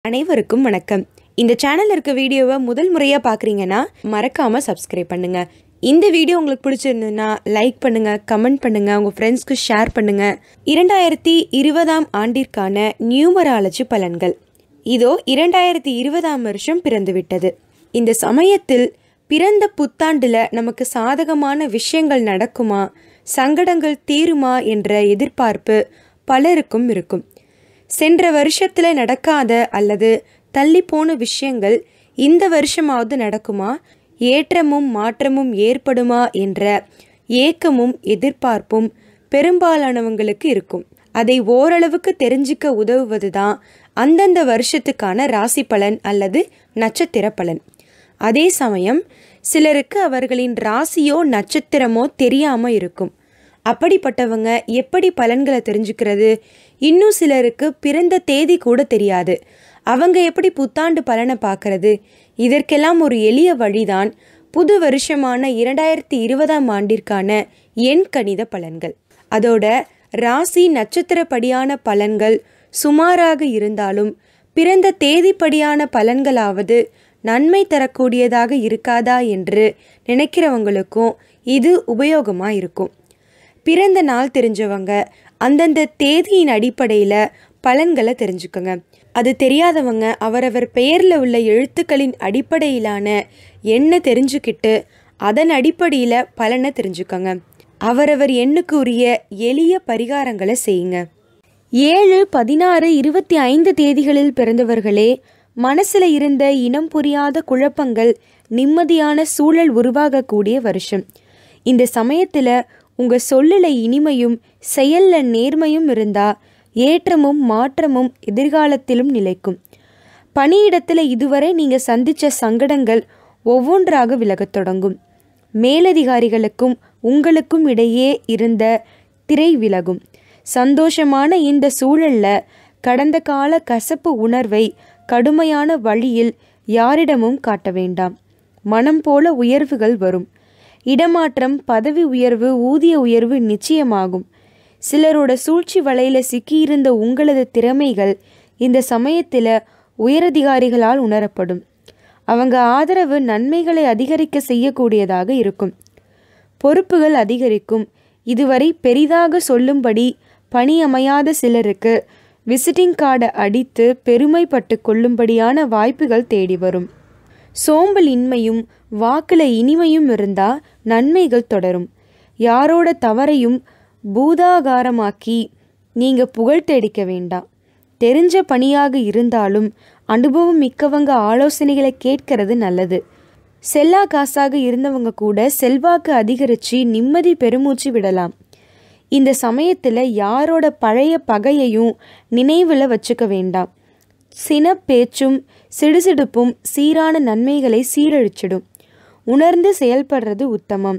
அனைவருக்கும் வணக்கம். இந்த சேனல்ல இருக்க வீடியோவை முதல் முறையா பார்க்குறீங்கன்னா மறக்காம சப்ஸ்கிரைப் பண்ணுங்க. இந்த வீடியோ உங்களுக்கு பிடிச்சிருந்ததுன்னா லைக் பண்ணுங்க, கமெண்ட் பண்ணுங்க, உங்க ஃப்ரெண்ட்ஸ்க்கு ஷேர் பண்ணுங்க. 2020ஆம் ஆண்டிற்கான நியூமராலஜி பலன்கள் இதோ 2020ஆம் வருஷம் பிறந்துவிட்டது. இந்த சமயத்தில் பிறந்த புத்தாண்டுல நமக்கு சாதகமான விஷயங்கள் நடக்குமா, சங்கடங்கள் தீருமா என்ற எதிர்பார்ப்பு பலருக்கும் இருக்கும். சென்ற வருஷத்தில் நடக்காத அல்லது தள்ளிப்போன விஷயங்கள் இந்த வருஷமாவது நடக்குமா, ஏற்றமும் மாற்றமும் ஏற்படுமா என்ற ஏக்கமும் எதிர்பார்ப்பும் பெரும்பாலானவங்களுக்கு இருக்கும். அதை ஓரளவுக்கு தெரிஞ்சிக்க உதவுவது தான் அந்தந்த வருஷத்துக்கான ராசி பலன் அல்லது நட்சத்திர பலன். அதே சமயம் சிலருக்கு அவர்களின் ராசியோ நட்சத்திரமோ தெரியாமல் இருக்கும். அப்படிப்பட்டவங்க எப்படி பலன்களை தெரிஞ்சுக்கிறது? இன்னும் சிலருக்கு பிறந்த தேதி கூட தெரியாது. அவங்க எப்படி புத்தாண்டு பலனை பார்க்கறது? இதற்கெல்லாம் ஒரு எளிய வழிதான் புது வருஷமான 2020ஆம் ஆண்டிற்கான எண் கணித பலன்கள். அதோட ராசி நட்சத்திரப்படியான பலன்கள் சுமாராக இருந்தாலும் பிறந்த தேதிப்படியான பலன்களாவது நன்மை தரக்கூடியதாக இருக்காதா என்று நினைக்கிறவங்களுக்கும் இது உபயோகமாக இருக்கும். பிறந்த நாள் தெரிஞ்சவங்க அந்தந்த தேதியின் அடிப்படையில் பலன்களை தெரிஞ்சுக்கோங்க. அது தெரியாதவங்க அவரவர் பெயரில் உள்ள எழுத்துக்களின் அடிப்படையிலான எண்ணை தெரிஞ்சுக்கிட்டு அதன் அடிப்படையில் பலனை தெரிஞ்சுக்கோங்க. அவரவர் எண்ணுக்கு உரிய எளிய பரிகாரங்களை செய்யுங்க. 7, 16, 25 தேதிகளில் பிறந்தவர்களே மனசில் இருந்த இனம் புரியாத குழப்பங்கள் நிம்மதியான சூழல் உருவாகக்கூடிய வருஷம். இந்த சமயத்தில் உங்கள் சொல்லில் இனிமையும் செயலில் நேர்மையும் இருந்தால் ஏற்றமும் மாற்றமும் எதிர்காலத்திலும் நிலைக்கும். பணியிடத்தில் இதுவரை நீங்கள் சந்தித்த சங்கடங்கள் ஒவ்வொன்றாக விலகத் தொடங்கும். மேலதிகாரிகளுக்கும் உங்களுக்கும் இடையே இருந்த திரை விலகும். சந்தோஷமான இந்த சூழலில் கடந்த கால கசப்பு உணர்வை கடுமையான வழியில் யாரிடமும் காட்ட வேண்டாம். மனம் போல உயர்வுகள் வரும். இடமாற்றம், பதவி உயர்வு, ஊதிய உயர்வு நிச்சயமாகும். சிலரோட சூழ்ச்சி வலையில் சிக்கியிருந்த உங்களது திறமைகள் இந்த சமயத்தில் உயரதிகாரிகளால் உணரப்படும். அவங்க ஆதரவு நன்மைகளை அதிகரிக்க செய்யக்கூடியதாக இருக்கும். பொறுப்புகள் அதிகரிக்கும். இதுவரை பெரிதாக சொல்லும்படி பணி அமையாத சிலருக்கு விசிட்டிங் கார்டை அடித்து பெருமைப்பட்டு கொள்ளும்படியான வாய்ப்புகள் தேடி வரும். சோம்பல் இன்மையும் வாக்குல இனிமையும் இருந்தால் நன்மைகள் தொடரும். யாரோட தவறையும் பூதாகாரமாக்கி நீங்கள் புகழ் தேடிக்க வேண்டாம். தெரிஞ்ச பணியாக இருந்தாலும் அனுபவம் மிக்கவங்க ஆலோசனைகளை கேட்கறது நல்லது. செல்லா காசாக இருந்தவங்க கூட செல்வாக்கு அதிகரித்து நிம்மதி பெருமூச்சு விடலாம். இந்த சமயத்தில் யாரோட பழைய பகையையும் நினைவில் வச்சுக்க வேண்டாம். சின பேச்சும் சிடுசிடுப்பும் சீரான நன்மைகளை சீரழிச்சிடும். உணர்ந்து செயல்படுறது உத்தமம்.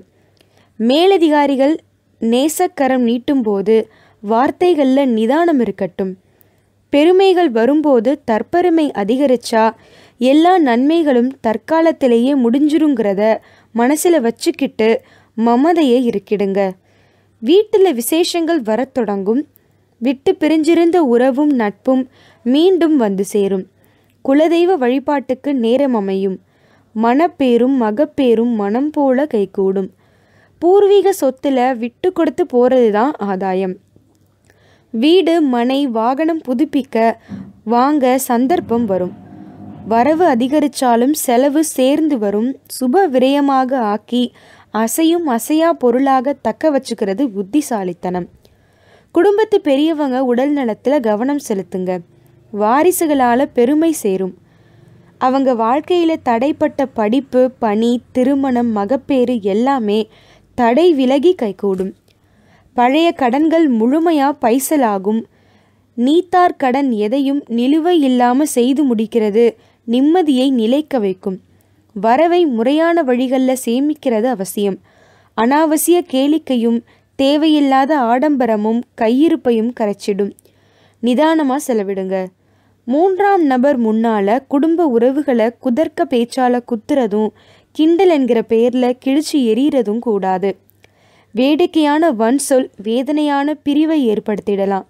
மேலதிகாரிகள் நேசக்கரம் நீட்டும்போது வார்த்தைகளில் நிதானம் இருக்கட்டும். பெருமைகள் வரும்போது தற்பெருமை அதிகரிச்சா எல்லா நன்மைகளும் தற்காலத்திலேயே முடிஞ்சிருங்கிறத மனசில் வச்சுக்கிட்டு மமதையை இருக்கிடுங்க. வீட்டில் விசேஷங்கள் வரத் தொடங்கும். விட்டு பிரிஞ்சிருந்த உறவும் நட்பும் மீண்டும் வந்து சேரும். குலதெய்வ வழிபாட்டுக்கு நேரம் அமையும். மனப்பேரும் மகப்பேரும் மனம் போல கைகூடும். பூர்வீக சொத்துல விட்டு கொடுத்து போகிறது தான் ஆதாயம். வீடு, மனை, வாகனம் புதுப்பிக்க வாங்க சந்தர்ப்பம் வரும். வரவு அதிகரித்தாலும் செலவு சேர்ந்து வரும். சுப விரயமாக ஆக்கி அசையும் அசையா பொருளாக தக்க வச்சுக்கிறது புத்திசாலித்தனம். குடும்பத்து பெரியவங்க உடல் நலத்தில் கவனம் செலுத்துங்க. வாரிசுகளால் பெருமை சேரும். அவங்க வாழ்க்கையில் தடைப்பட்ட படிப்பு, பணி, திருமணம், மகப்பேறு எல்லாமே தடை விலகி கைகூடும். பழைய கடன்கள் முழுமையாக பைசலாகும். நீத்தார் கடன் எதையும் நிலுவை இல்லாமல் செய்து முடிக்கிறது நிம்மதியை நிலைக்க வைக்கும். வரவை முறையான வழிகளில் சேமிக்கிறது அவசியம். அனாவசிய கேளிக்கையும் தேவையில்லாத ஆடம்பரமும் கையிருப்பையும் கரைச்சிடும். நிதானமாக செலவிடுங்க. 3ஆம் நபர் முன்னால் குடும்ப உறவுகளை குதர்க்க பேச்சால் குத்துறதும் கிண்டல் என்கிற பெயரில் கிழிச்சு எறிகிறதும் கூடாது. வேடிக்கையான வன் சொல் வேதனையான பிரிவை ஏற்படுத்திடலாம்.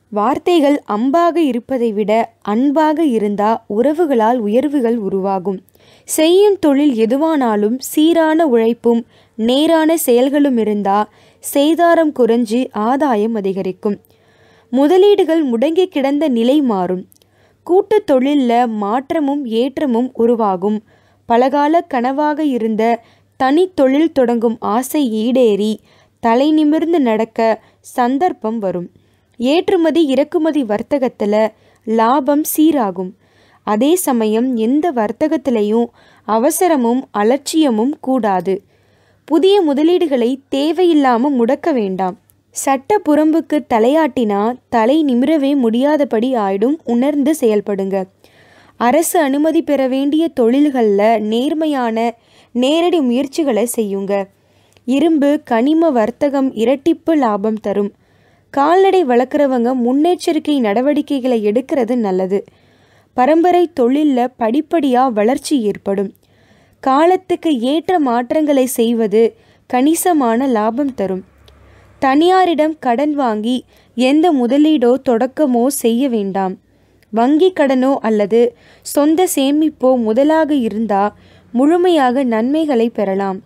வார்த்தைகள் அம்பாக இருப்பதை விட அன்பாக இருந்தா உறவுகளால் உயர்வுகள் உருவாகும். செய்யும் தொழில் எதுவானாலும் சீரான உழைப்பும் நேரான செயல்களும் இருந்தா சேதாரம் குறைஞ்சி ஆதாயம் அதிகரிக்கும். முதலீடுகள் முடங்கி கிடந்த நிலை மாறும். கூட்டு தொழிலில் மாற்றமும் ஏற்றமும் உருவாகும். பலகால கனவாக இருந்த தனி தொழில் தொடங்கும் ஆசை ஈடேறி தலை நிமிர்ந்து நடக்க சந்தர்ப்பம் வரும். ஏற்றுமதி இறக்குமதி வர்த்தகத்தில் லாபம் சீராகும். அதே சமயம் எந்த வர்த்தகத்திலையும் அவசரமும் அலட்சியமும் கூடாது. புதிய முதலீடுகளை தேவையில்லாமல் முடக்க வேண்டாம். சட்ட புறம்புக்கு தலையாட்டினா தலை நிமிரவே முடியாதபடி ஆயிடும். உணர்ந்து செயல்படுங்க. அரசு அனுமதி பெற வேண்டிய தொழில்களில் நேர்மையான நேரடி முயற்சிகளை செய்யுங்க. இரும்பு கனிம வர்த்தகம் இரட்டிப்பு லாபம் தரும். கால்நடை வளர்க்குறவங்க முன்னெச்சரிக்கை நடவடிக்கைகளை எடுக்கிறது நல்லது. பரம்பரை தொழிலில் படிப்படியாக வளர்ச்சி ஏற்படும். காலத்துக்கு ஏற்ற மாற்றங்களை செய்வது கணிசமான லாபம் தரும். தனியாரிடம் கடன் வாங்கி எந்த முதலீடோ தொடக்கமோ செய்ய வேண்டாம். வங்கி கடனோ அல்லது சொந்த சேமிப்போ முதலாக இருந்தால் முழுமையாக நன்மைகளை பெறலாம்.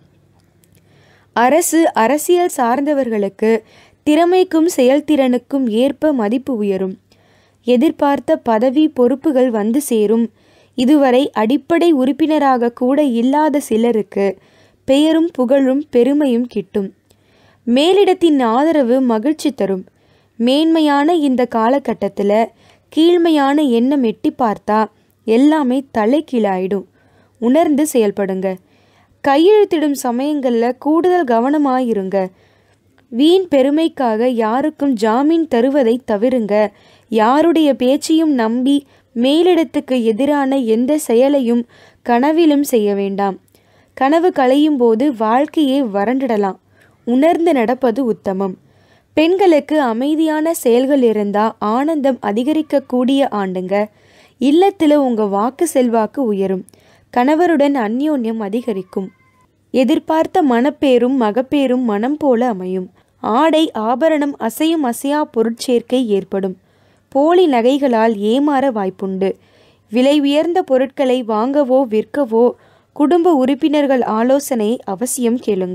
அரசியல் சார்ந்தவர்களுக்கு திறமைக்கும் செயல்திறனுக்கும் ஏற்ப மதிப்பு உயரும். எதிர்பார்த்த பதவி பொறுப்புகள் வந்து சேரும். இதுவரை அடிப்படை உறுப்பினராக கூட இல்லாத சிலருக்கு பெயரும் புகழும் பெருமையும் கிட்டும். மேலிடத்தின் ஆதரவு மகிழ்ச்சி தரும். மேன்மையான இந்த காலகட்டத்தில் கீழ்மையான எண்ணம் எட்டி பார்த்தா எல்லாமே தலைகீழாயிடும். உணர்ந்து செயல்படுங்க. கையெழுத்திடும் சமயங்களில் கூடுதல் கவனமாயிருங்க. வீண் பெருமைக்காக யாருக்கும் ஜாமீன் தருவதை தவிருங்க. யாருடைய பேச்சையும் நம்பி மேலிடத்துக்கு எதிரான எந்த செயலையும் கனவிலும் செய்ய வேண்டாம். கனவு களையும் போது வாழ்க்கையே வறண்டிடலாம். உணர்ந்து நடப்பது உத்தமம். பெண்களுக்கு அமைதியான செயல்கள் இருந்தால் ஆனந்தம் அதிகரிக்கக்கூடிய ஆண்டுங்க. இல்லத்தில் உங்கள் வாக்கு செல்வாக்கு உயரும். கணவருடன் அந்யோன்யம் அதிகரிக்கும். எதிர்பார்த்த மனப்பேரும் மகப்பேரும் மனம் போல அமையும். ஆடை ஆபரணம் அசையும் அசையா பொருட்சேர்க்கை ஏற்படும். போலி நகைகளால் ஏமாற வாய்ப்புண்டு. விலை உயர்ந்த பொருட்களை வாங்கவோ விற்கவோ குடும்ப உறுப்பினர்கள் ஆலோசனை அவசியம் கேளுங்க.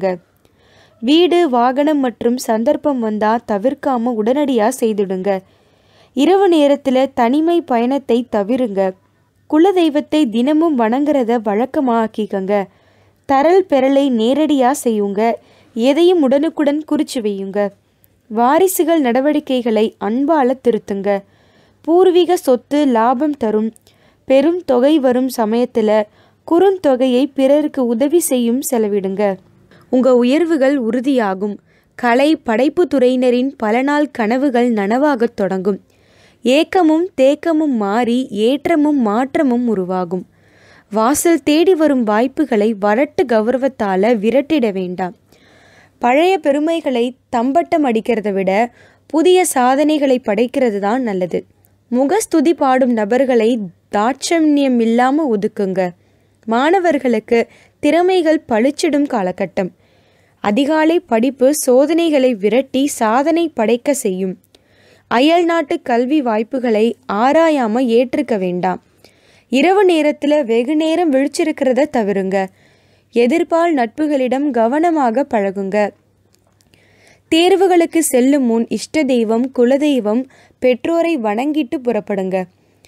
வீடு வாகனம் மற்றும் சந்தர்ப்பம் வந்தால் தவிர்க்காம உடனடியாக செய்திடுங்க. இரவு நேரத்தில் தனிமை பயணத்தை தவிருங்க. குலதெய்வத்தை தினமும் வணங்குறத வழக்கமாக்கிக்கங்க. தரல் பெறலை நேரடியாக செய்யுங்க. எதையும் உடனுக்குடன் குறித்து வையுங்க. வாரிசுகள் நடவடிக்கைகளை அன்பால திருத்துங்க. பூர்வீக சொத்து லாபம் தரும். பெரும் தொகை வரும் சமயத்தில் குறுந்தொகையை பிறருக்கு உதவி செய்யும் செலவிடுங்க. உங்கள் உயர்வுகள் உறுதியாகும். கலை படைப்பு துறையினரின் பல நாள் கனவுகள் நனவாகத் தொடங்கும். ஏக்கமும் தேக்கமும் மாறி ஏற்றமும் மாற்றமும் உருவாகும். வாசல் தேடி வரும் வாய்ப்புகளை வரட்டு கௌரவத்தால் விரட்டிட வேண்டாம். பழைய பெருமைகளை தம்பட்டம் அடிக்கிறத விட புதிய சாதனைகளை படைக்கிறது தான் நல்லது. முகஸ்துதி பாடும் நபர்களை தாட்சண்யம் இல்லாமல் ஒதுக்குங்க. மாணவர்களுக்கு திறமைகள் பளிச்சிடும் காலகட்டம். அதிகாலை படிப்பு சோதனைகளை விரட்டி சாதனை படைக்க செய்யும். அயல் நாட்டு கல்வி வாய்ப்புகளை ஆராயாமல் ஏற்றுக்க வேண்டாம். இரவு நேரத்தில் வெகு நேரம் விழிச்சிருக்கிறத தவிருங்க. எதிர்பால் நட்புகளிடம் கவனமாக பழகுங்க. தேர்வுகளுக்கு செல்லும் முன் இஷ்ட தெய்வம் குலதெய்வம் பெற்றோரை வணங்கிட்டு புறப்படுங்க.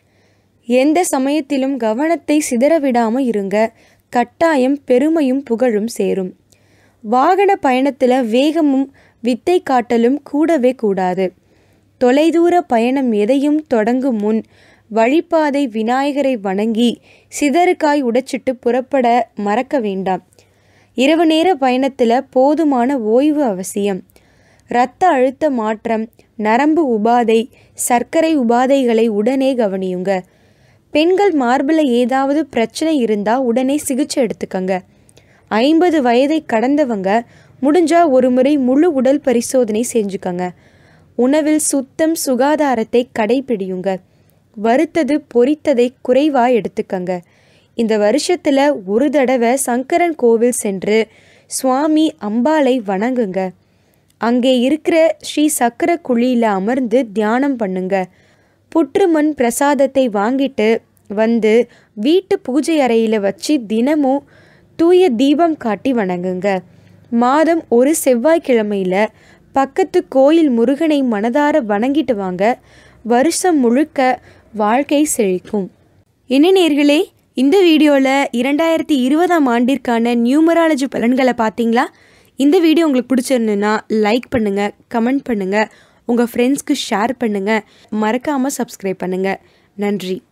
எந்த சமயத்திலும் கவனத்தை சிதறவிடாமல் இருங்க. கட்டாயம் பெருமையும் புகழும் சேரும். வாகன பயணத்தில் வேகமும் வித்தை காட்டலும் கூடவே கூடாது. தொலைதூர பயணம் எதையும் தொடங்கும் முன் வழிபாதை விநாயகரை வணங்கி சிதறுக்காய் உடைச்சிட்டு புறப்பட மறக்க வேண்டாம். இரவு நேர பயணத்தில் போதுமான ஓய்வு அவசியம். இரத்த அழுத்த மாற்றம், நரம்பு உபாதை, சர்க்கரை உபாதைகளை உடனே கவனியுங்க. பெண்கள் மார்பில் ஏதாவது பிரச்சனை இருந்தால் உடனே சிகிச்சை எடுத்துக்கங்க. 50 வயதை கடந்தவங்க முடிஞ்சால் ஒரு முறை முழு உடல் பரிசோதனை செஞ்சுக்கங்க. உணவில் சுத்தம் சுகாதாரத்தை கடைபிடியுங்க. வறுத்தது பொரித்ததை குறைவாக எடுத்துக்கங்க. இந்த வருஷத்தில் ஒரு தடவை சங்கரன் கோவில் சென்று சுவாமி அம்பாளை வணங்குங்க. அங்கே இருக்கிற ஸ்ரீ சக்கர குழியில் அமர்ந்து தியானம் பண்ணுங்க. புற்றுமண் பிரசாதத்தை வாங்கிட்டு வந்து வீட்டு பூஜை அறையில் வச்சு தினமும் தூய தீபம் காட்டி வணங்குங்க. மாதம் ஒரு செவ்வாய்க்கிழமையில் பக்கத்து கோயில் முருகனை மனதார வணங்கிட்டு வாங்க. வருஷம் முழுக்க வாழ்க்கை செழிக்கும். என்ன நேயர்களே, இந்த வீடியோவில் 2020ஆம் ஆண்டிற்கான நியூமராலஜி பலன்களை பார்த்தீங்களா? இந்த வீடியோ உங்களுக்கு பிடிச்சிருந்துன்னா லைக் பண்ணுங்கள், கமெண்ட் பண்ணுங்கள், உங்கள் ஃப்ரெண்ட்ஸ்க்கு ஷேர் பண்ணுங்கள், மறக்காமல் சப்ஸ்கிரைப் பண்ணுங்கள். நன்றி.